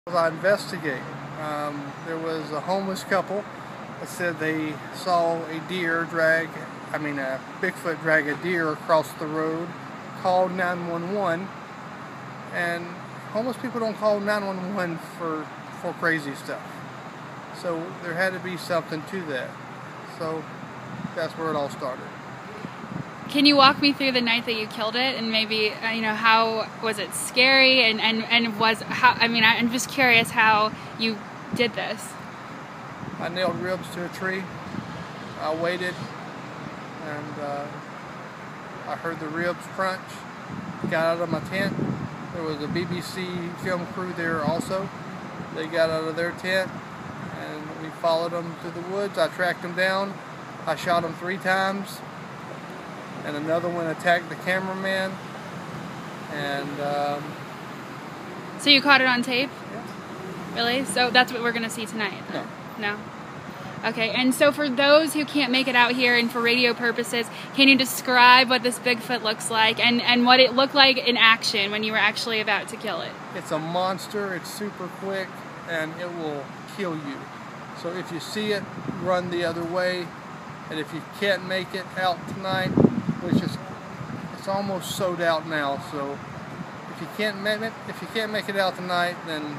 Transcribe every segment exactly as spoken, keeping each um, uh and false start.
I investigate. Um, there was a homeless couple that said they saw a deer drag, I mean a Bigfoot drag a deer across the road, called nine one one, and homeless people don't call nine one one for, for crazy stuff. So there had to be something to that. So that's where it all started. Can you walk me through the night that you killed it, and maybe uh, you know, how was it scary, and and and was how I mean I'm just curious how you did this. I nailed ribs to a tree. I waited, and uh, I heard the ribs crunch. Got out of my tent. There was a B B C film crew there also. They got out of their tent, and we followed them through the woods. I tracked them down. I shot them three times. And another one attacked the cameraman, and um, so you caught it on tape? Yeah. Really? So that's what we're going to see tonight? No. No? Okay, and so for those who can't make it out here and for radio purposes, can you describe what this Bigfoot looks like and, and what it looked like in action when you were actually about to kill it? It's a monster, it's super quick, and it will kill you. So if you see it, run the other way, and if you can't make it out tonight, which is, it's almost sold out now, so if you can't make it, if you can't make it out tonight, then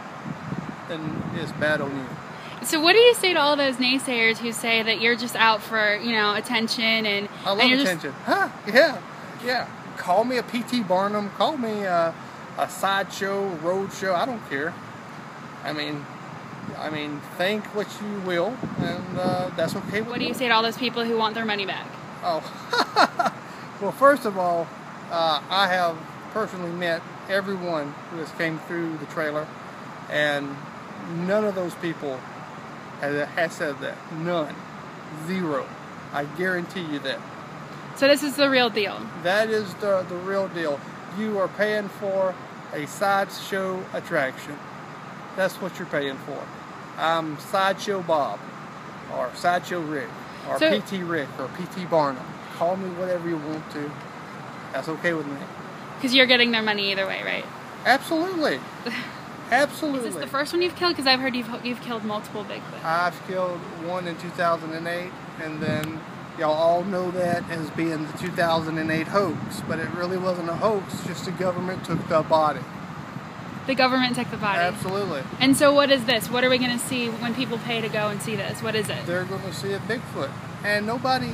then it's bad on you. So what do you say to all those naysayers who say that you're just out for, you know, attention and I love and you're attention. Just... Huh? Yeah, yeah. Call me a P T Barnum. Call me a, a sideshow, road show. I don't care. I mean. I mean, think what you will, and uh, that's okay with me. What do you say to all those people who want their money back? Oh, well, first of all, uh, I have personally met everyone who has came through the trailer, and none of those people has, has said that. None. Zero. I guarantee you that. So this is the real deal? That is the, the real deal. You are paying for a sideshow attraction. That's what you're paying for. I'm Sideshow Bob, or Sideshow Rick, or so, P T Rick, or P T Barnum. Call me whatever you want to. That's okay with me. Because you're getting their money either way, right? Absolutely. Absolutely. Is this the first one you've killed? Because I've heard you've you've killed multiple Bigfoot. I've killed one in two thousand eight, and then y'all all know that as being the two thousand eight hoax, but it really wasn't a hoax, just the government took the body. The government took the body? Absolutely. And so what is this? What are we going to see when people pay to go and see this? What is it? They're going to see a Bigfoot. And nobody,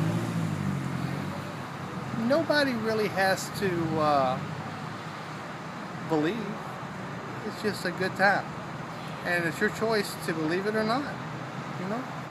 nobody really has to uh, believe. It's just a good time. And it's your choice to believe it or not, you know?